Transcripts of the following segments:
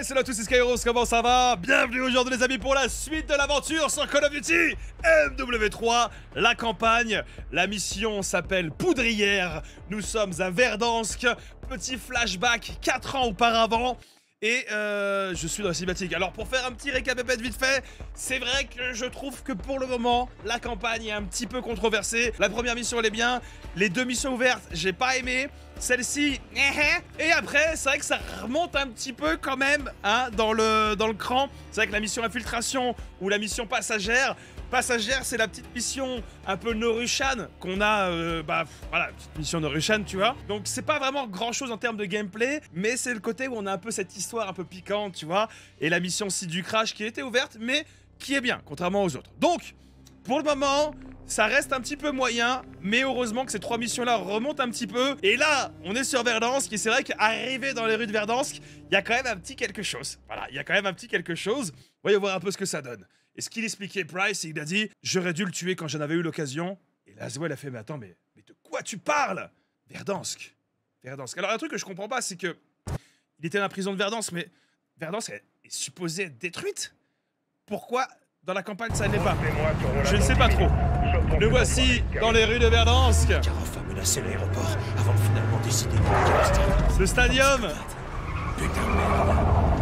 salut à tous, c'est Skyros, comment ça va? Bienvenue aujourd'hui les amis pour la suite de l'aventure sur Call of Duty MW3, la campagne. La mission s'appelle Poudrière, nous sommes à Verdansk, petit flashback 4 ans auparavant. Et je suis dans la cinématique. Alors pour faire un petit récapépète vite fait, c'est vrai que je trouve que pour le moment, la campagne est un petit peu controversée. La première mission elle est bien, les deux missions ouvertes, j'ai pas aimé. Celle-ci, et après, c'est vrai que ça remonte un petit peu quand même hein, dans le cran. C'est vrai que la mission infiltration ou la mission passagère, c'est la petite mission un peu Norushan qu'on a, voilà, petite mission Norushan, tu vois. Donc c'est pas vraiment grand chose en termes de gameplay, mais c'est le côté où on a un peu cette histoire un peu piquante, tu vois. Et la mission site du crash qui était ouverte, mais qui est bien, contrairement aux autres. Donc, pour le moment, ça reste un petit peu moyen, mais heureusement que ces trois missions-là remontent un petit peu. Et là, on est sur Verdansk, et c'est vrai qu'arriver dans les rues de Verdansk, il y a quand même un petit quelque chose. Voilà, il y a quand même un petit quelque chose. Voyons voir un peu ce que ça donne. Et ce qu'il expliquait Price, il a dit « J'aurais dû le tuer quand j'en avais eu l'occasion. » Et Laswell a fait « Mais attends, mais de quoi tu parles ?» Verdansk. Verdansk. Alors, un truc que je comprends pas, c'est que il était dans la prison de Verdansk, mais Verdansk est supposée être détruite. Pourquoi dans la campagne ça n'est pas? Je ne sais pas trop. Le voici dans les rues de Verdansk. Karov a menacé l'aéroport avant de finalement décider de le stadium. Putain de merde.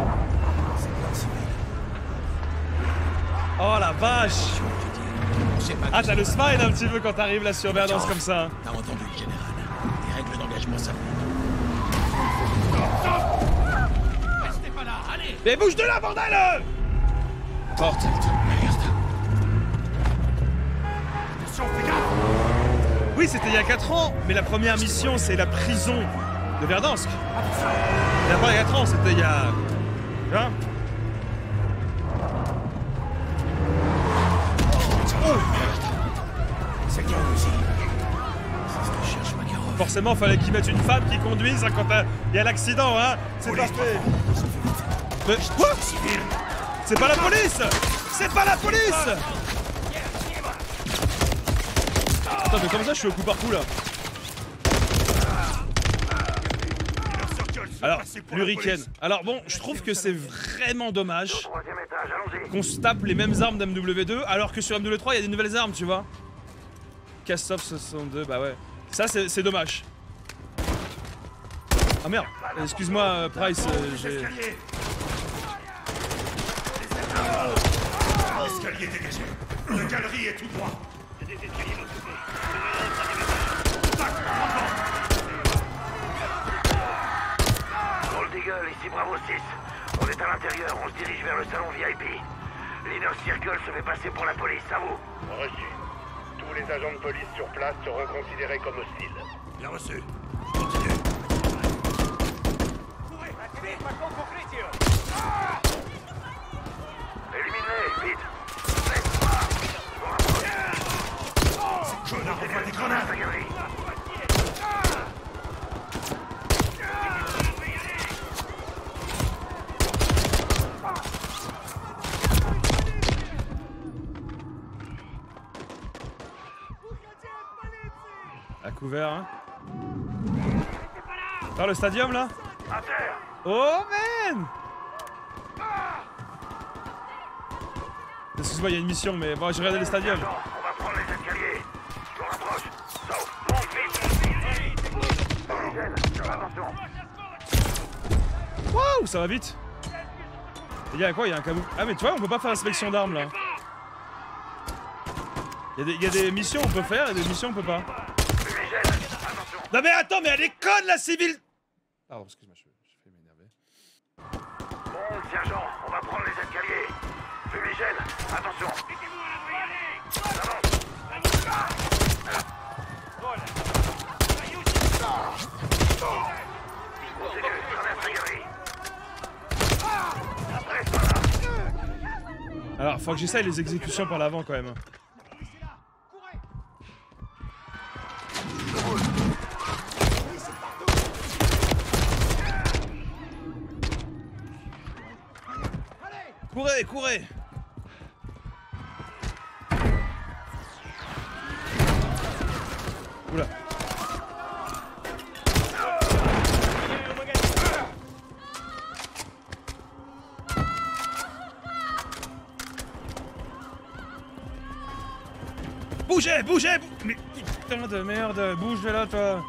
Oh la vache. Ah t'as le smile un petit peu quand t'arrives là sur Verdansk comme ça. T'as entendu le général. Les règles d'engagement s'appliquent. Restez pas là, allez. Mais bouge de là bordel. Porte. Oui, c'était il y a 4 ans, mais la première mission, c'est la prison de Verdansk. Il n'y a pas il y a 4 ans, c'était il y a... Hein? Oh C'est bien aussi. C'est ce que je cherche, Makarov. Forcément, fallait qu'ils mettent une femme qui conduise hein, quand il y a l'accident, hein. C'est parfait. Mais quoi? C'est pas la police! C'est pas la police! Attends, mais comment ça je suis au coup par coup là? Alors, l'Hurricane. Alors bon, je trouve que c'est vraiment dommage qu'on se tape les mêmes armes d'MW2 alors que sur MW3 il y a des nouvelles armes, tu vois. Kastov 62, bah ouais. Ça c'est dommage. Ah merde, excuse-moi Price, j'ai... L'escalier dégagé. La galerie est tout droit. Il y a des escaliers de l'autre côté. Gold Eagle, ici Bravo 6. On est à l'intérieur, on se dirige vers le salon VIP. L'Inner Circle se fait passer pour la police, à vous. Reçu. Tous les agents de police sur place seront considérés comme hostiles. Bien reçu. Continue. Éliminez, vite. Connard, envoie des grenades. À couvert, hein. Dans le stadium là. À terre. Oh man. Excuse-moi, il y a une mission, mais bon, j'ai regardé le stadium. On va prendre les escaliers. Je me rapproche. Sauf, monte vite. Attention. Waouh, ça va vite. Les gars, quoi, il y a un cabou. Ah mais tu vois, on peut pas faire inspection d'armes là. Il y a des missions on peut faire et des missions on peut pas. Non mais attends, mais elle est conne la civile. Pardon, excuse-moi, j'ai fait m'énerver. Bon, sergent, on va prendre les escaliers. Fumigène, attention. Continue, traverse la galerie. Reste là. Alors, faut que j'essaye les exécutions par l'avant quand même. Courez, courez! Oula. bougez, bougez. Mais putain de merde, bouge de là, toi.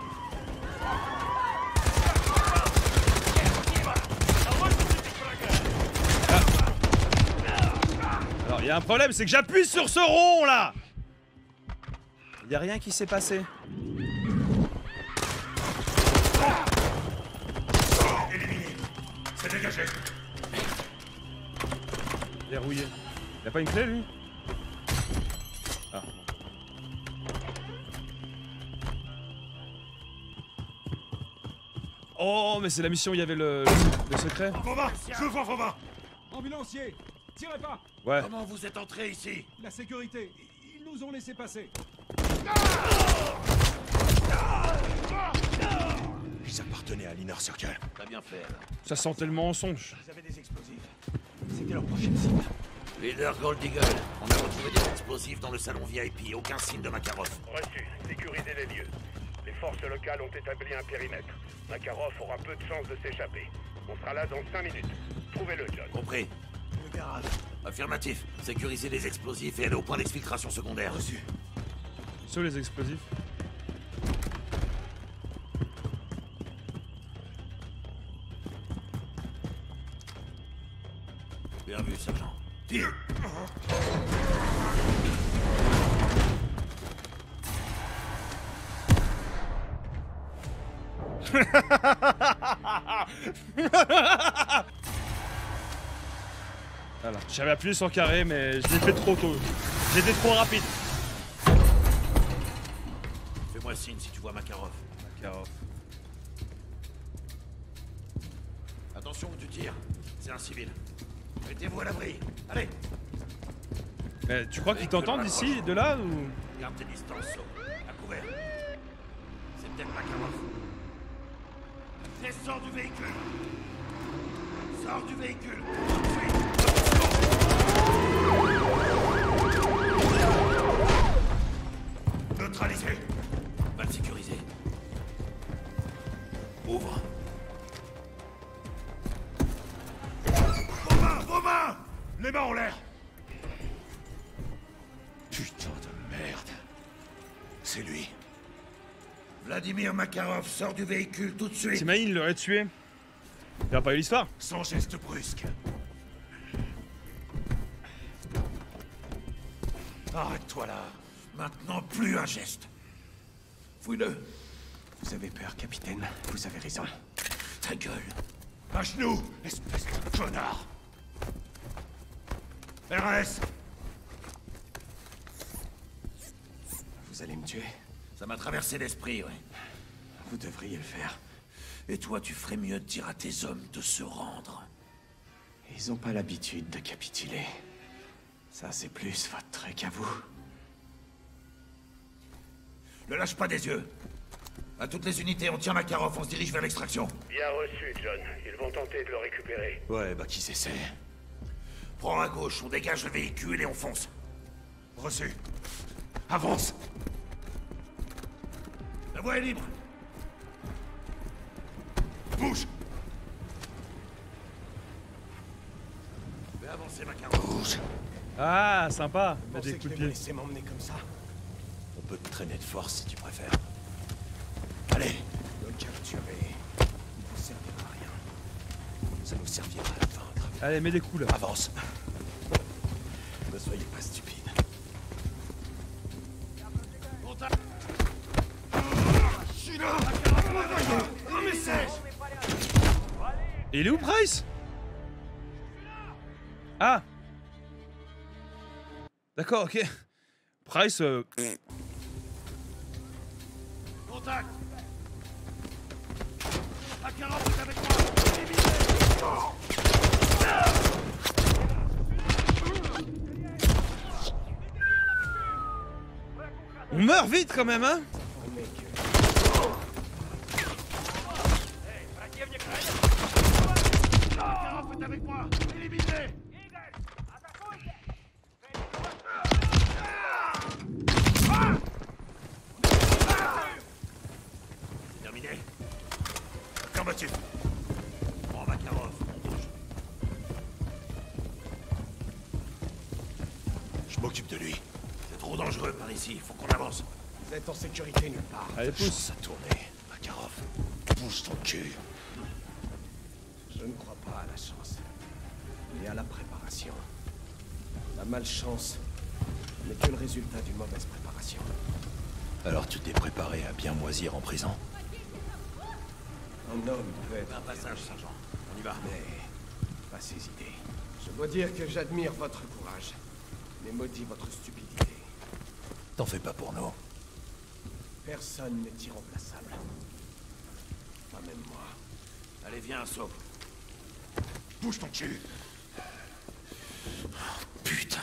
Alors, il y a un problème, c'est que j'appuie sur ce rond, là. Il y a rien qui s'est passé. Éliminé. C'est dégagé. Verrouillé. Il a pas une clé, lui? Ah. Oh, mais c'est la mission où il y avait le secret. Foma, je vois Foma. Ambulancier, tirez pas. Ouais. Comment vous êtes entré ici? La sécurité, ils nous ont laissé passer. Ils appartenaient à l'Inner Circle. T'as bien fait. Ça sent tellement mensonge. Ils avaient des explosifs. C'était leur prochaine cible. Leader Gold Eagle, on a retrouvé des explosifs dans le salon VIP. Aucun signe de Makarov. Reçu. Sécurisez les lieux. Les forces locales ont établi un périmètre. Makarov aura peu de chances de s'échapper. On sera là dans 5 minutes. Trouvez-le, John. Compris. Le garage. Affirmatif. Sécurisez les explosifs et allez au point d'exfiltration secondaire. Reçu. Sur les explosifs. Bien vu, sergent. Tire. Voilà. J'avais appuyé sur carré, mais je l'ai fait trop tôt. J'étais trop rapide. Fais-moi signe si tu vois Makarov. Makarov. Attention où tu tires. C'est un civil. Mettez-vous à l'abri. Allez. Mais tu crois qu'ils t'entendent d'ici, de là, ou... Garde tes distances, So. À couvert. C'est peut-être Makarov. Descends du véhicule. Sors du véhicule. Tout de suite. Neutralisé. Mal sécurisé. Ouvre. Vos mains. Les mains en l'air. Putain de merde. C'est lui. Vladimir Makarov sort du véhicule tout de suite. T'imagines, il l'aurait tué. Il n'y a pas eu l'histoire. Sans geste brusque. Arrête-toi là. Maintenant, plus un geste. Fouille-le. Vous avez peur, capitaine. Vous avez raison. Ta gueule. À genoux, espèce de connard. RS. Vous allez me tuer. Ça m'a traversé l'esprit, ouais. Vous devriez le faire. Et toi, tu ferais mieux de dire à tes hommes de se rendre. Ils ont pas l'habitude de capituler. Ça, c'est plus votre truc à vous. Ne lâche pas des yeux. À toutes les unités, on tient Makarov, on se dirige vers l'extraction. Bien reçu, John. Ils vont tenter de le récupérer. Ouais, bah qu'ils essaient. Prends à gauche, on dégage le véhicule et on fonce. Reçu. Avance. La voie est libre. Bouge. Fais avancer Makarov. Bouge. Ah, sympa. Mettre Pensez des que coups je de vais me pied. laisser m'emmener comme ça. On peut te traîner de force si tu préfères. Allez. Le capturer. Il vous servira à rien. Ça nous servira à la fin. Allez, mets des coups, là. Avance. Ne soyez pas stupide. Et il est où, Price? Ah. D'accord, ok. Price, Contact. Makarov est avec moi. on meurt vite quand même, hein? Makarov est avec moi. Éliminez. C'est terminé. Affirmatif. Prends Makarov, on bouge. Je m'occupe de lui. C'est trop dangereux par ici, faut qu'on avance. Vous êtes en sécurité nulle part. Allez, pousse. Chance à tourner, Makarov. Pousse ton cul. Je ne crois pas à la chance, mais à la préparation. La malchance n'est que le résultat d'une mauvaise préparation. Alors tu t'es préparé à bien moisir en prison? Un homme peut être Un passage, sergent. On y va. mais pas ses idées. Je dois dire que j'admire votre courage, mais maudis votre stupidité. T'en fais pas pour nous. Personne n'est irremplaçable. Pas même moi. Allez, viens, saute. Bouge ton cul. Putain.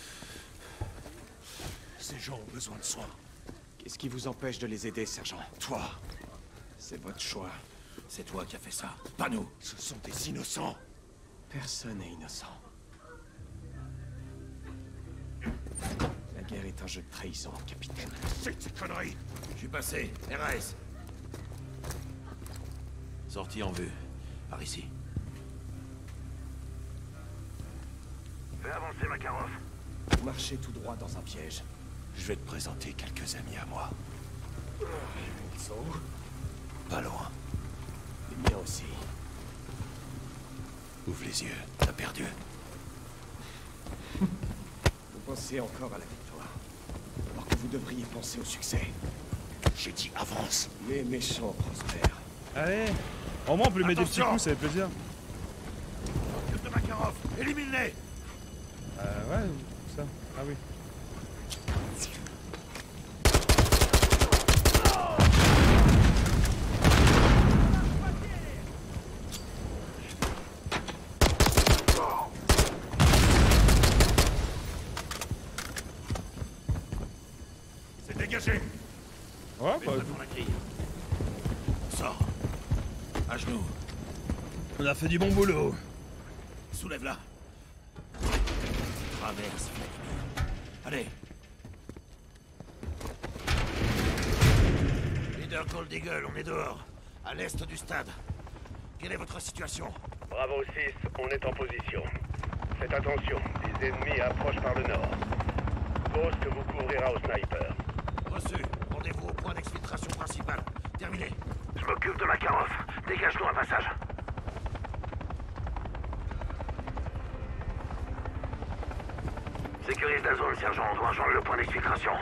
Ces gens ont besoin de soins. Qu'est-ce qui vous empêche de les aider, sergent? Toi, C'est votre choix. c'est toi qui as fait ça, pas nous. Ce sont des innocents. Personne n'est innocent. La guerre est un jeu de trahison, capitaine. C'est ces conneries. Je suis passé. RAS. Sortie en vue. Par ici. Fais avancer Makarov. Vous marchez tout droit dans un piège. Je vais te présenter quelques amis à moi. Ils sont où? Pas loin. Les miens aussi. Ouvre les yeux. T'as perdu. Vous pensez encore à la victoire, alors que vous devriez penser au succès. J'ai dit avance. Les méchants prospèrent. Allez. Au moins, on peut lui mettre des petits Attention. coups, ça fait plaisir. De Makarov. Élimine-les. Ouais, ça. Ah oui. C'est dégagé. Ouais, bah, Mets-toi pour la grille. On sort. À genoux. on a fait du bon boulot. Soulève-la. Traverse. Allez. Leader Cold Eagle, on est dehors. À l'est du stade. Quelle est votre situation? Bravo 6, on est en position. Faites attention, les ennemis approchent par le nord. Ghost vous couvrira au sniper. Reçu. Rendez-vous au point d'exfiltration principal. Terminé. Je m'occupe de Makarov. Dégage-nous un passage. Sécurise la zone, sergent. On doit rejoindre le point d'exfiltration.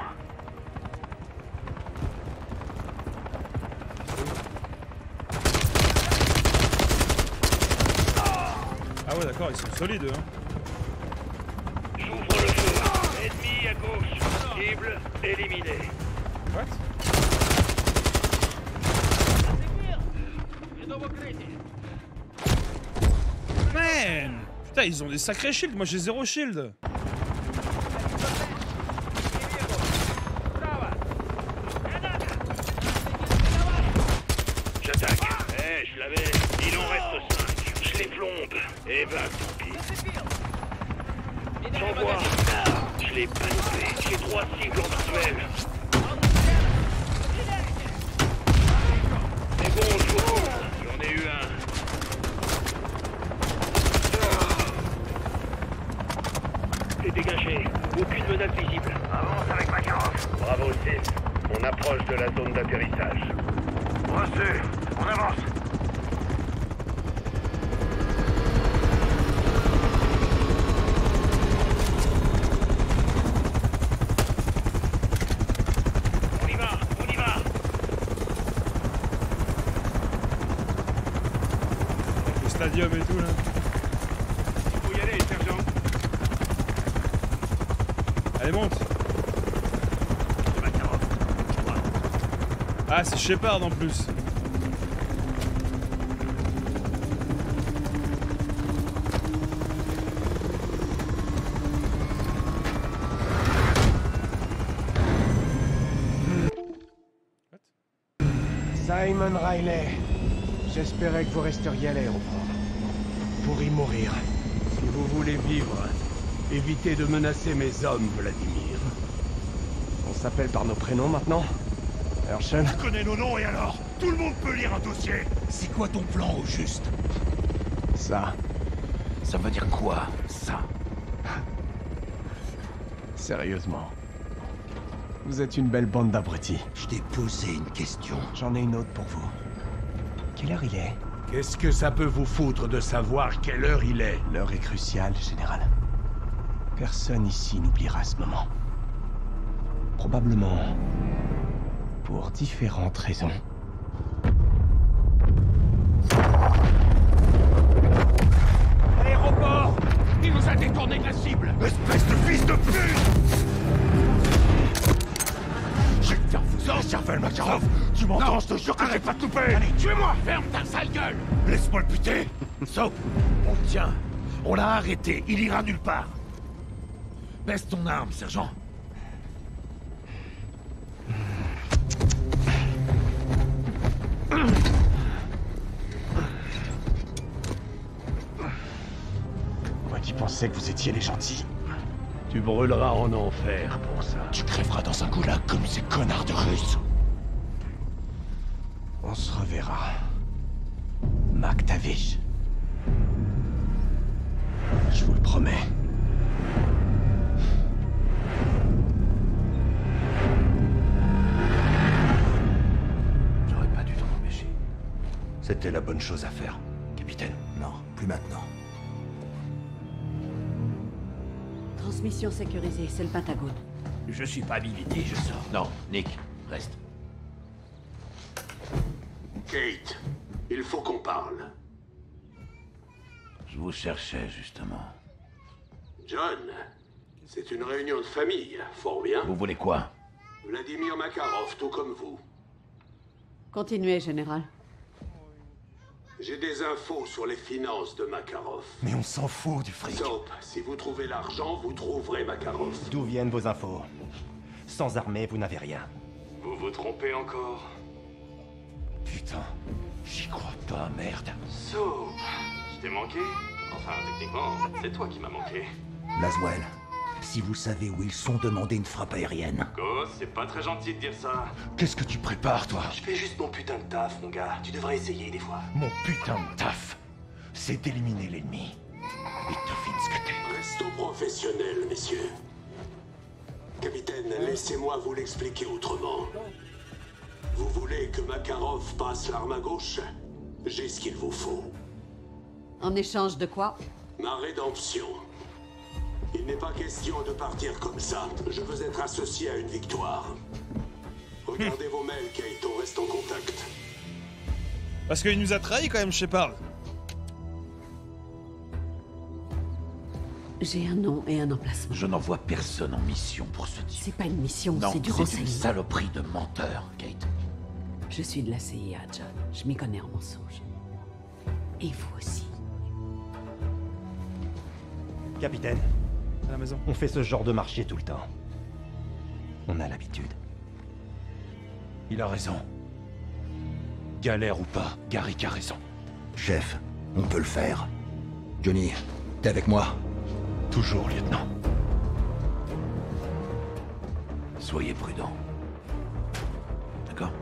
Ah ouais, d'accord, ils sont solides, eux, hein. J'ouvre le feu. Ennemi à gauche. Cible éliminée. What? Man! Putain, ils ont des sacrés shields, moi j'ai zéro shield. J'attaque. Eh, je l'avais. Il en reste 5. Je les plombe. Eh ben, tant pis. J'envoie. Je l'ai pas loupé. J'ai 3 cibles en duel. C'est bon, je vous couvre. J'en ai eu un. C'est dégagé. Aucune menace visible. Avance avec Makarov. Bravo 6. On approche de la zone d'atterrissage. Reçu. On avance. On y va, on y va. Le stadium et tout, là. Il faut y aller, sergent. Allez, monte. De Makarov. Je crois. Ah, c'est Shepard en plus. Simon Riley, j'espérais que vous resteriez à l'aéroport. Pour y mourir. Si vous voulez vivre, évitez de menacer mes hommes, Vladimir. On s'appelle par nos prénoms maintenant? Herschel? Tu connais nos noms et alors? Tout le monde peut lire un dossier. C'est quoi ton plan au juste? Ça. Ça veut dire quoi, ça? Sérieusement. Vous êtes une belle bande d'abrutis. Je t'ai posé une question. J'en ai une autre pour vous. Quelle heure il est? Qu'est-ce que ça peut vous foutre de savoir quelle heure il est? L'heure est cruciale, Général. Personne ici n'oubliera ce moment. Probablement pour différentes raisons. Aéroport! Il nous a détourné de la cible! Espèce de fils de pute! Je vais te faire vous la cervelle, Makarov! Tu m'entends, je te jure que je vais pas te louper! Allez, tuez-moi! Ferme ta sale gueule! Laisse-moi le buter! So, on le tient. On l'a arrêté, il ira nulle part. Baisse ton arme, sergent. Moi qui pensais que vous étiez les gentils. Tu brûleras en enfer pour ça. Tu crèveras dans un goulag comme ces connards de Russes. On se reverra. MacTavish. Je vous le promets. J'aurais pas dû t'en empêcher. C'était la bonne chose à faire, capitaine. Non, plus maintenant. Transmission sécurisée, c'est le Pentagone. Je suis pas habilité, je sors. Non, Nick, reste. Kate, il faut qu'on parle. Je vous cherchais, justement. John, c'est une réunion de famille, fort bien. Vous voulez quoi? Vladimir Makarov, tout comme vous. Continuez, Général. J'ai des infos sur les finances de Makarov. Mais on s'en fout du fric. Soap, si vous trouvez l'argent, vous trouverez Makarov. D'où viennent vos infos? Sans armée, vous n'avez rien. Vous vous trompez encore? Putain, j'y crois pas, merde. Soap, je t'ai manqué? Enfin, techniquement, c'est toi qui m'as manqué. Laswell, si vous savez où ils sont, demandez une frappe aérienne. Go, c'est pas très gentil de dire ça. Qu'est-ce que tu prépares, toi? Je fais juste mon putain de taf, mon gars. Tu devrais essayer des fois. Mon putain de taf, c'est d'éliminer l'ennemi. Et devine ce que t'es. Restons professionnels, messieurs. Capitaine, laissez-moi vous l'expliquer autrement. Vous voulez que Makarov passe l'arme à gauche? J'ai ce qu'il vous faut. En échange de quoi? Ma rédemption. Il n'est pas question de partir comme ça. Je veux être associé à une victoire. Regardez vos mails, Kate, on reste en contact. Parce qu'il nous a trahis quand même, Shepard. J'ai un nom et un emplacement. Je n'envoie personne en mission pour ce type. C'est pas une mission, Non, c'est du c'est une renseignement. saloperie de menteur, Kate. Je suis de la CIA, John. Je m'y connais en mensonges. Et vous aussi. Capitaine, À la maison. on fait ce genre de marché tout le temps. On a l'habitude. Il a raison. Galère ou pas, Garrick a raison. Chef, on peut le faire. Johnny, t'es avec moi? Toujours, lieutenant. Soyez prudent. D'accord?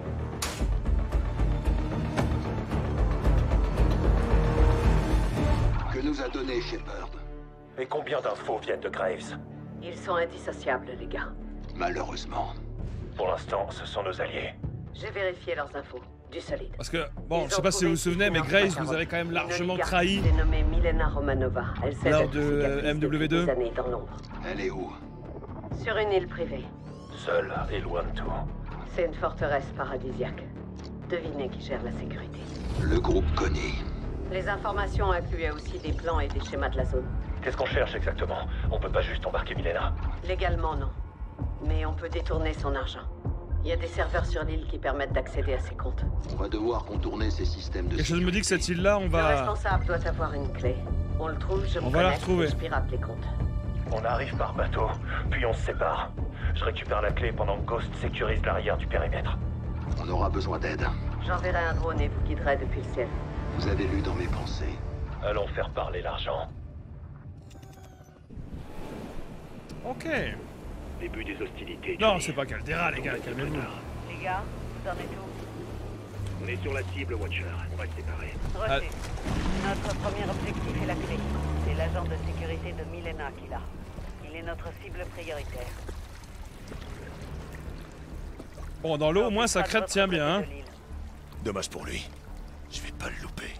Que nous a donné Shepard? Et combien d'infos viennent de Graves? Ils sont indissociables, les gars. Malheureusement. Pour l'instant, ce sont nos alliés. J'ai vérifié leurs infos. Du solide. Parce que, bon, je sais pas si vous vous souvenez, mais Graves nous avait quand même largement trahi Dénommée Milena Romanova. Elle s'est lors de MW2. des années dans l'ombre. Elle est où? Sur une île privée. Seul et loin de tout. C'est une forteresse paradisiaque. Devinez qui gère la sécurité. Le groupe Connie. Les informations incluaient aussi des plans et des schémas de la zone. Qu'est-ce qu'on cherche exactement? On peut pas juste embarquer Milena. Légalement, non. Mais on peut détourner son argent. Il y a des serveurs sur l'île qui permettent d'accéder à ses comptes. On va devoir contourner ces systèmes de Quelque chose me dit que cette île-là, on Le va... responsable doit avoir une clé. On le trouve, je On me va la connecte retrouver. et je pirate les comptes. On arrive par bateau, puis on se sépare. Je récupère la clé pendant que Ghost sécurise l'arrière du périmètre. On aura besoin d'aide. J'enverrai un drone et vous guiderai depuis le ciel. Vous avez lu dans mes pensées. Allons faire parler l'argent. Ok. Début des hostilités. Non, Johnny. c'est pas Caldera, les gars, calmez-vous. Les gars, vous en êtes où? On est sur la cible, Watcher. On va se séparer. Reçu. Notre premier objectif est la clé. C'est l'agent de sécurité de Milena qui l'a. Il est notre cible prioritaire. Bon, dans l'eau, au moins, sa crête tient bien, hein. Dommage pour lui. Je vais pas le louper.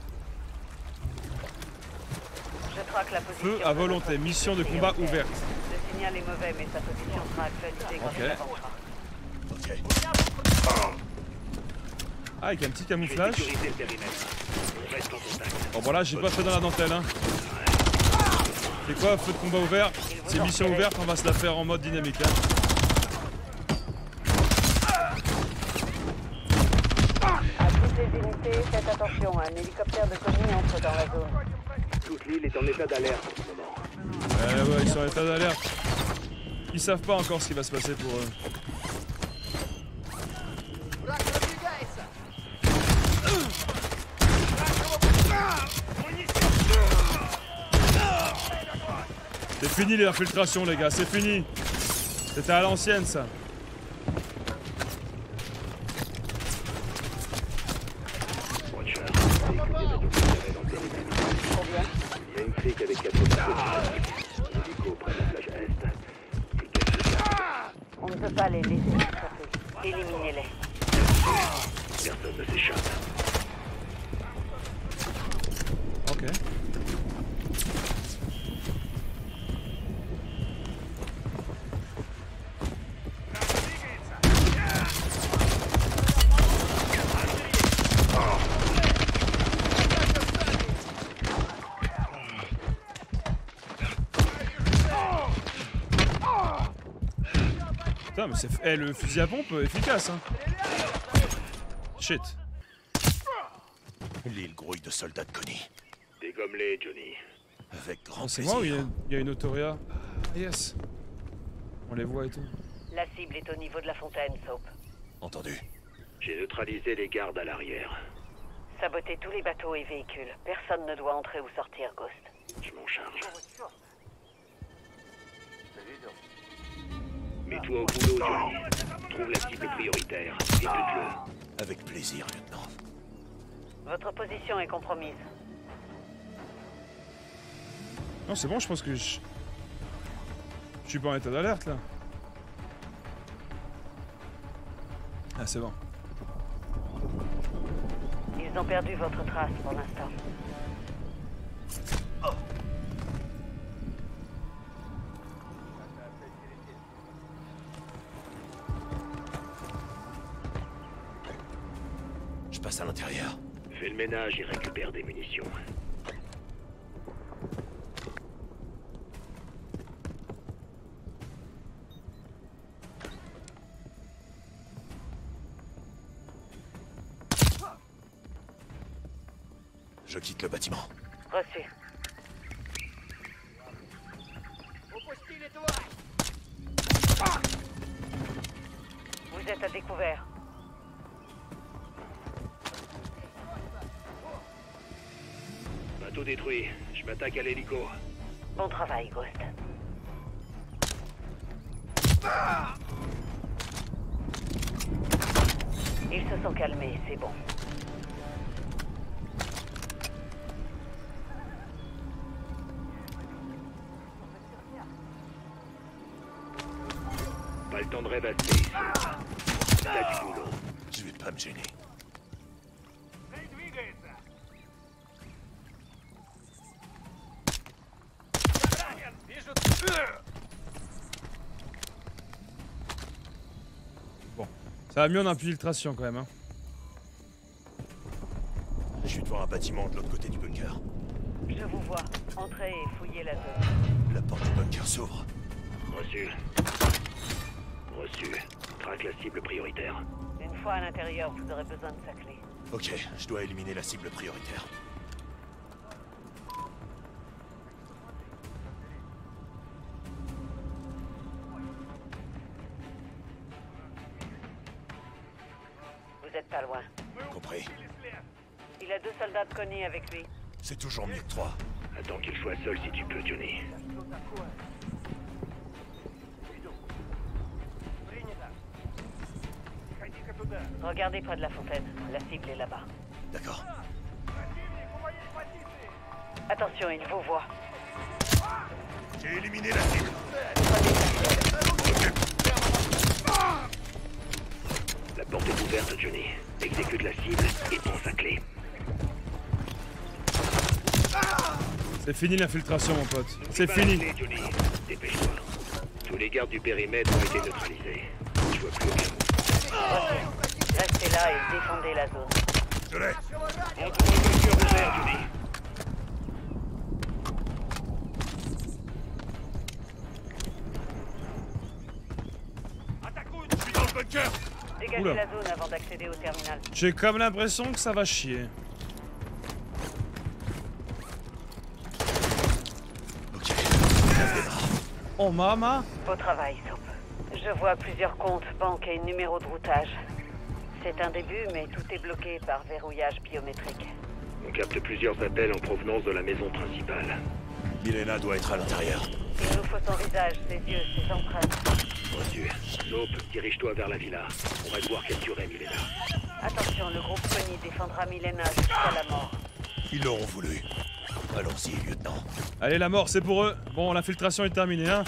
Je traque la position. Feu à volonté, mission de combat ouverte. Le signal est mauvais, mais sa position sera actualisée quand il avancera. Ok. Ah, avec un petit camouflage. Sécuriser le périmètre. On reste en contact. Bon, voilà, j'ai pas fait dans la dentelle, hein. C'est quoi, feu de combat ouvert? C'est mission ouverte, on va se la faire en mode dynamique, hein. À toutes les unités, faites attention, un hélicoptère de Connie entre dans la zone. Toute l'île est en état d'alerte en ce moment. Ouais, ils sont en état d'alerte. Ils savent pas encore ce qui va se passer pour eux. C'est fini les infiltrations, les gars, c'est fini. C'était à l'ancienne, ça. Il y a une flic avec 4 hélico près de la plage est. On ne peut pas les laisser s'échapper. Éliminez-les. Personne ne s'échappe. Ok. Putain, mais c'est... Eh, le fusil à pompe efficace, hein. Shit. L'île grouille de soldats de Connie. Dégomme-les, Johnny. Avec grand C'est plaisir. moi où il y a une autoria. Ah, yes. On les voit et tout. La cible est au niveau de la fontaine, Soap. Entendu. J'ai neutralisé les gardes à l'arrière. Sabotez tous les bateaux et véhicules. Personne ne doit entrer ou sortir, Ghost. Je m'en charge. Mets-toi au boulot, Johnny. Trouve la cible prioritaire et bute-le. Avec plaisir, lieutenant. Votre position est compromise. Non, c'est bon, je pense que je suis pas en état d'alerte, là. Ah, c'est bon. Ils ont perdu votre trace pour l'instant. Je passe à l'intérieur. Fais le ménage et récupère des munitions. Je quitte le bâtiment. Reçu. Vous êtes à découvert. Bateau détruit. Je m'attaque à l'hélico. Bon travail, Ghost. Ils se sont calmés, c'est bon. Pas le temps de rêvasser ici. T'as du boulot. Je vais pas me gêner. Bon. Ça va mieux en infiltration, quand même, hein. Je suis devant un bâtiment de l'autre côté du bunker. Je vous vois. Entrez et fouillez la zone. La porte du bunker s'ouvre. Reçu. Reçu. Traque la cible prioritaire. Une fois à l'intérieur, vous aurez besoin de sa clé. Ok, je dois éliminer la cible prioritaire. Vous êtes pas loin. Compris. Il a 2 soldats de Connie avec lui. C'est toujours mieux que 3. Attends qu'il soit seul si tu peux, Johnny. Regardez près de la fontaine. La cible est là-bas. D'accord. Attention, il vous voit. J'ai éliminé la cible. Prenez sa clé. Porte est ouverte, Johnny. Exécute la cible et prends sa clé. C'est fini l'infiltration, mon pote. C'est fini. Clé, Johnny. Dépêche-toi. Tous les gardes du périmètre ont été neutralisés. Je vois plus aucun mot. Restez là et défendez la zone. Je l'ai. On trouve le cœur ouvert, Johnny. Je suis dans le bunker. Dégagez Oula. la zone avant d'accéder au terminal. J'ai comme l'impression que ça va chier. Oh mama. Beau travail, Soap. Je vois plusieurs comptes, banques et numéros de routage. C'est un début, mais tout est bloqué par verrouillage biométrique. On capte plusieurs appels en provenance de la maison principale. Milena doit être à l'intérieur. Il nous faut son visage, ses yeux, ses empreintes. Reçu. Soap, dirige-toi vers la villa. On va devoir capturer Milena. Attention, le groupe Connie défendra Milena jusqu'à la mort. Ils l'auront voulu. Allons-y, lieutenant. Allez, la mort, c'est pour eux. Bon, l'infiltration est terminée, hein.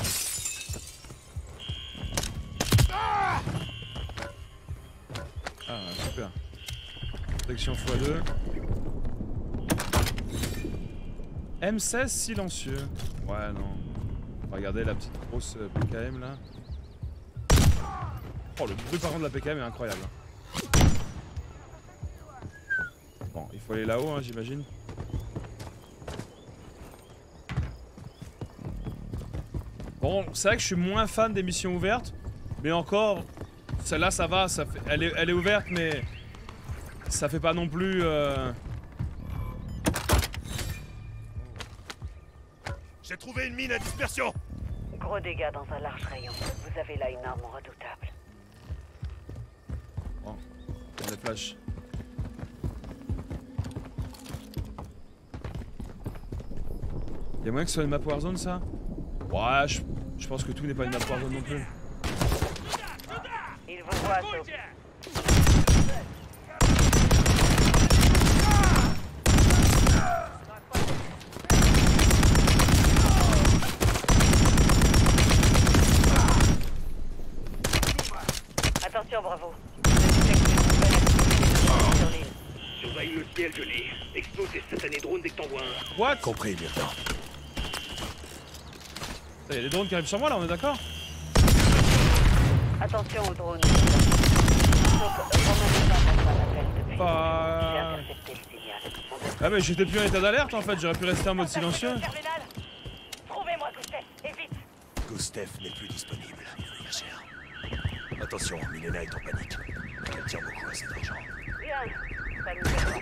Ah, super. Protection x2. M16 silencieux. Ouais, non. Regardez la petite grosse PKM là. Oh, le bruit par contre de la PKM est incroyable. Bon, il faut aller là-haut, hein, j'imagine. Bon, c'est vrai que je suis moins fan des missions ouvertes, mais encore, celle-là ça va, ça fait, elle est ouverte, mais ça fait pas non plus. J'ai trouvé une mine à dispersion. Gros dégâts dans un large rayon. Vous avez là une arme redoutable. Bon, on les flash. Y'a moyen que ce soit une map Warzone ça? Ouais, je pense que tout n'est pas une map Warzone non plus. Il vous voit, Soap. Attention, Bravo. Sur l'île. Surveille le ciel, Johnny. Explose ces satanés drones dès que t'en vois un. What? Compris, lieutenant. Y'a des drones qui arrivent sur moi là, on est d'accord? Attention aux drones. Soap, remonez pas votre appel depuis. Bah... J'ai intercepté le signal. Ah mais j'étais plus en état d'alerte en fait, j'aurais pu rester en mode silencieux. Trouvez-moi Gustave, et vite. Gustave n'est plus disponible. Bien cher. Attention, Milena est en panique. Elle tient beaucoup à cet argent. Bien, ça nous fait.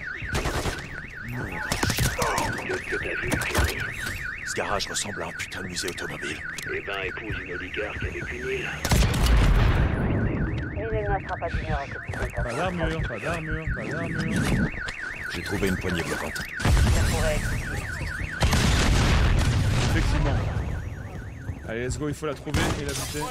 Qu'est-ce que t'as vu, Johnny? Ce garage ressemble à un putain de musée automobile. Eh ben, épouse une oligarque avec une île. Milena sera pas d'humeur à s'occuper. Pas d'armure, pas d'armure, pas d'armure. J'ai trouvé une poignée bloquante. Ça pourrait être. Effectivement. Allez, let's go, il faut la trouver et la buter.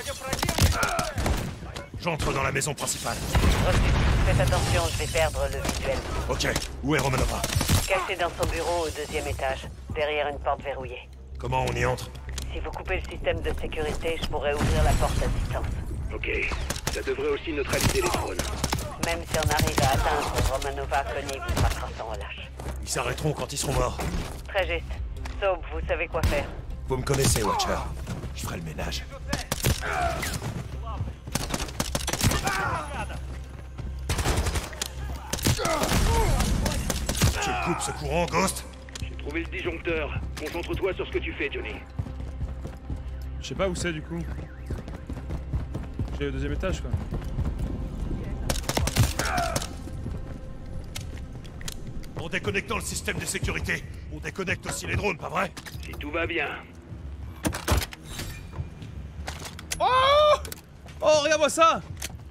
J'entre dans la maison principale. Reçu. Faites attention, je vais perdre le visuel. Ok, où est Romanova? Caché dans son bureau au 2e étage, derrière une porte verrouillée. Comment on y entre? Si vous coupez le système de sécurité, je pourrais ouvrir la porte à distance. Ok. Ça devrait aussi neutraliser les drones. Même si on arrive à atteindre Romanova, Connie vous frappera sans relâche. Ils s'arrêteront quand ils seront morts. Très juste. Soap, vous savez quoi faire. Vous me connaissez, Watcher. Je ferai le ménage. Je coupe ce courant, Ghost. J'ai trouvé le disjoncteur. Concentre-toi sur ce que tu fais, Johnny. Je sais pas où c'est du coup. J'ai au 2e étage quoi. En déconnectant le système de sécurité, on déconnecte aussi les drones, pas vrai? Si tout va bien. Oh! Oh, regarde-moi ça!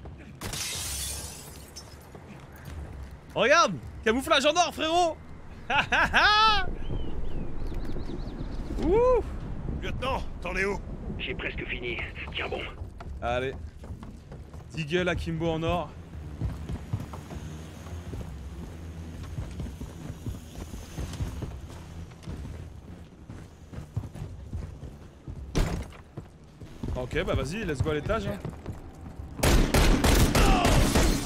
Regarde! Camouflage en or, frérot! Ha ha ha! Ouh! Lieutenant, t'en es où? J'ai presque fini. Tiens bon. Allez. Deagle à Kimbo en or. Ok, bah vas-y, let's go à l'étage. Hein.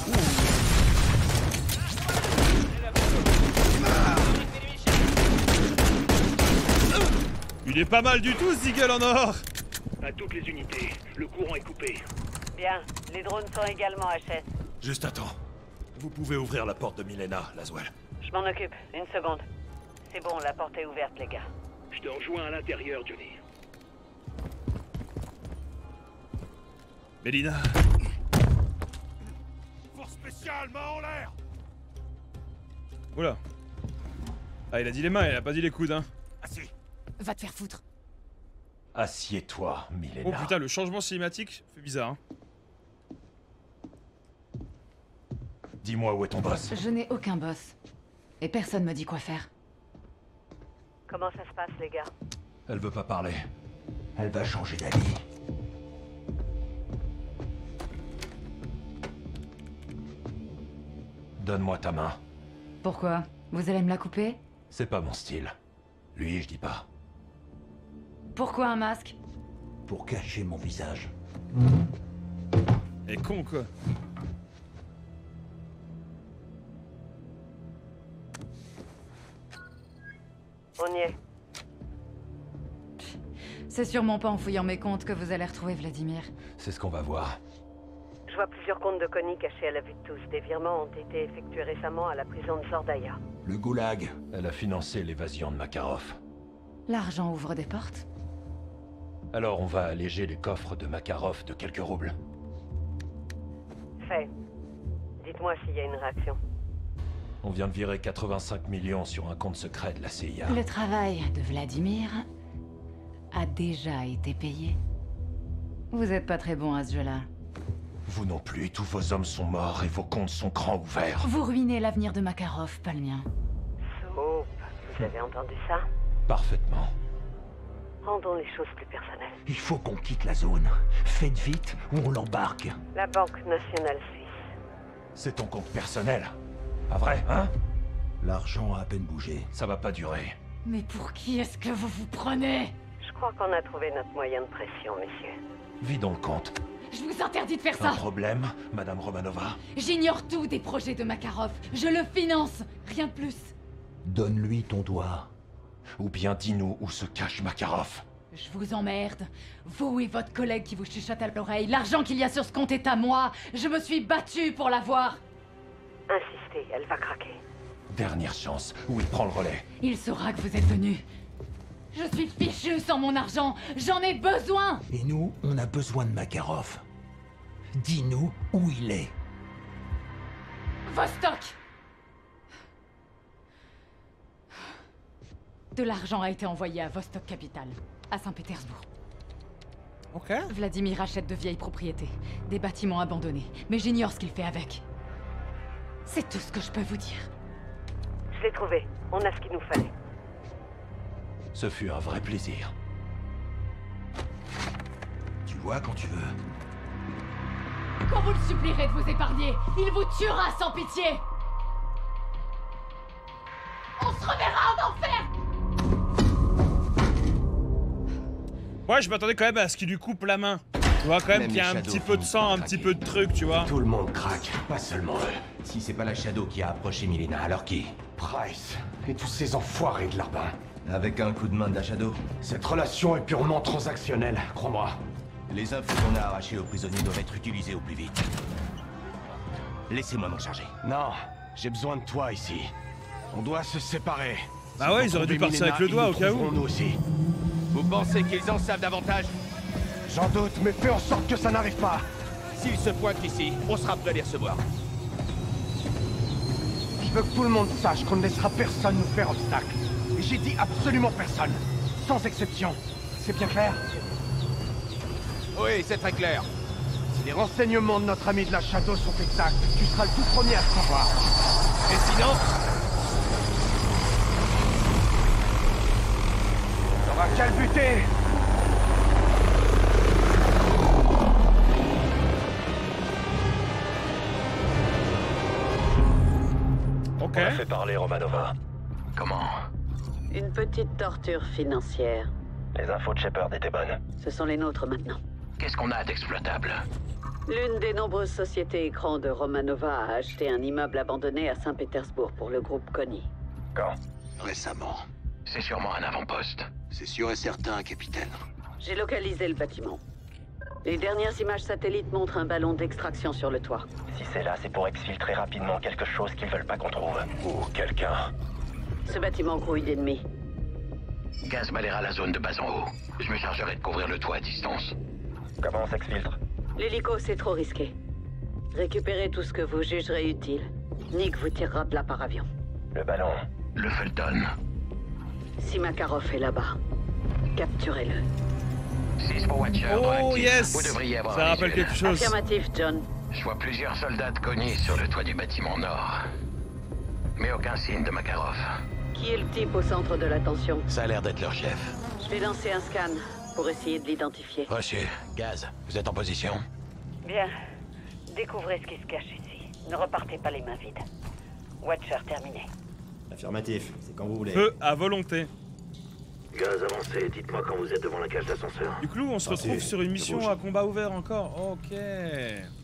Il est pas mal du tout, ce Deagle en or. À toutes les unités, le courant est coupé. Bien, les drones sont également HS. Juste un temps. Vous pouvez ouvrir la porte de Milena, Laswell. Je m'en occupe, une seconde. C'est bon, la porte est ouverte, les gars. Je te rejoins à l'intérieur, Johnny. Mélina. Force spéciale, main en l'air. Oula. Ah, il a dit les mains, il a pas dit les coudes, hein. Assis. Va te faire foutre. Assieds-toi, Milena. Oh putain, le changement cinématique fait bizarre, hein. Dis-moi où est ton boss. Je n'ai aucun boss. Et personne me dit quoi faire. Comment ça se passe, les gars? Elle veut pas parler. Elle va changer d'avis. Donne-moi ta main. Pourquoi? Vous allez me la couper? C'est pas mon style. Lui, je dis pas. Pourquoi un masque? Pour cacher mon visage. Elle est con, quoi. On y est. C'est sûrement pas en fouillant mes comptes que vous allez retrouver Vladimir. C'est ce qu'on va voir. Je vois plusieurs comptes de Connie cachés à la vue de tous. Des virements ont été effectués récemment à la prison de Zordaya. Le goulag. Elle a financé l'évasion de Makarov. L'argent ouvre des portes. Alors on va alléger les coffres de Makarov de quelques roubles. Fait. Dites-moi s'il y a une réaction. On vient de virer 85 millions sur un compte secret de la CIA. Le travail de Vladimir a déjà été payé. Vous êtes pas très bon à ce jeu-là. Vous non plus, tous vos hommes sont morts et vos comptes sont grands ouverts. Vous ruinez l'avenir de Makarov, pas le mien. Soupe, vous avez entendu ça? Parfaitement. Rendons les choses plus personnelles. Il faut qu'on quitte la zone. Faites vite ou on l'embarque. La Banque Nationale Suisse. C'est ton compte personnel. Pas vrai, hein? L'argent a à peine bougé. Ça va pas durer. Mais pour qui est-ce que vous vous prenez? Je crois qu'on a trouvé notre moyen de pression, messieurs. Vidons le compte. Je vous interdis de faire Un ça. problème, Madame Romanova? J'ignore tout des projets de Makarov. Je le finance, rien de plus. Donne-lui ton doigt. Ou bien dis-nous où se cache Makarov. Je vous emmerde. Vous et votre collègue qui vous chuchote à l'oreille. L'argent qu'il y a sur ce compte est à moi. Je me suis battue pour l'avoir. Insistez, elle va craquer. Dernière chance, où il prend le relais. Il saura que vous êtes venu. Je suis fichu sans mon argent. J'en ai besoin. Et nous, on a besoin de Makarov. Dis-nous où il est. Vostok. De l'argent a été envoyé à Vostok Capital, à Saint-Pétersbourg. Ok. Vladimir achète de vieilles propriétés, des bâtiments abandonnés, mais j'ignore ce qu'il fait avec. C'est tout ce que je peux vous dire. Je l'ai trouvé. On a ce qu'il nous fallait. Ce fut un vrai plaisir. Tu vois quand tu veux. Quand vous le supplierez de vous épargner, il vous tuera sans pitié. On se reverra en enfer. Ouais, je m'attendais quand même à ce qu'il lui coupe la main. Tu vois, quand même qu'il y a un petit peu de sang, un petit peu de truc, tu vois. Tout le monde craque, pas seulement eux. Si c'est pas la Shadow qui a approché Milena, alors qui? Price et tous ces enfoirés de larbin. Avec un coup de main de la Shadow. Cette relation est purement transactionnelle, crois-moi. Les infos qu'on a arrachées aux prisonniers doivent être utilisées au plus vite. Laissez-moi m'en charger. Non, j'ai besoin de toi ici. On doit se séparer. Bah ouais, ils auraient dû partir avec le doigt au cas où. Nous aussi. Vous pensez qu'ils en savent davantage? J'en doute, mais fais en sorte que ça n'arrive pas. S'ils se pointent ici, on sera prêt à les recevoir. Je veux que tout le monde sache qu'on ne laissera personne nous faire obstacle. Et j'ai dit absolument personne. Sans exception. C'est bien clair? Oui, c'est très clair. Si les renseignements de notre ami de la Shadow sont exacts, tu seras le tout premier à le savoir. Et sinon... T'auras qu'à le buter. Ok. On a fait parler Romanova. Comment? Une petite torture financière. Les infos de Shepard étaient bonnes. Ce sont les nôtres maintenant. Qu'est-ce qu'on a d'exploitable? L'une des nombreuses sociétés écrans de Romanova a acheté un immeuble abandonné à Saint-Pétersbourg pour le groupe Connie. Quand? Récemment. C'est sûrement un avant-poste. C'est sûr. Sûr et certain, capitaine. J'ai localisé le bâtiment. Les dernières images satellites montrent un ballon d'extraction sur le toit. Si c'est là, c'est pour exfiltrer rapidement quelque chose qu'ils veulent pas qu'on trouve. Ou quelqu'un. Ce bâtiment grouille d'ennemis. Gaz balayera la zone de bas en haut. Je me chargerai de couvrir le toit à distance. Comment on s'exfiltre? L'hélico, c'est trop risqué. Récupérez tout ce que vous jugerez utile. Nick vous tirera de là par avion. Le ballon. Le Fulton. Si Makarov est là-bas, capturez-le. 6 pour Watcher. Oh yes! Vous devriez avoir Ça un rappelle visuel. quelque chose. Affirmatif, John. Je vois plusieurs soldats de Konni sur le toit du bâtiment nord. Mais aucun signe de Makarov. Qui est le type au centre de l'attention? Ça a l'air d'être leur chef. Je vais lancer un scan pour essayer de l'identifier. Reçu. Gaz, vous êtes en position? Bien. Découvrez ce qui se cache ici. Ne repartez pas les mains vides. Watcher terminé. Affirmatif, c'est quand vous voulez. Feu à volonté. Gaz avancé, dites-moi quand vous êtes devant la cage d'ascenseur. Du coup, on se retrouve sur une mission à combat ouvert encore. Ok.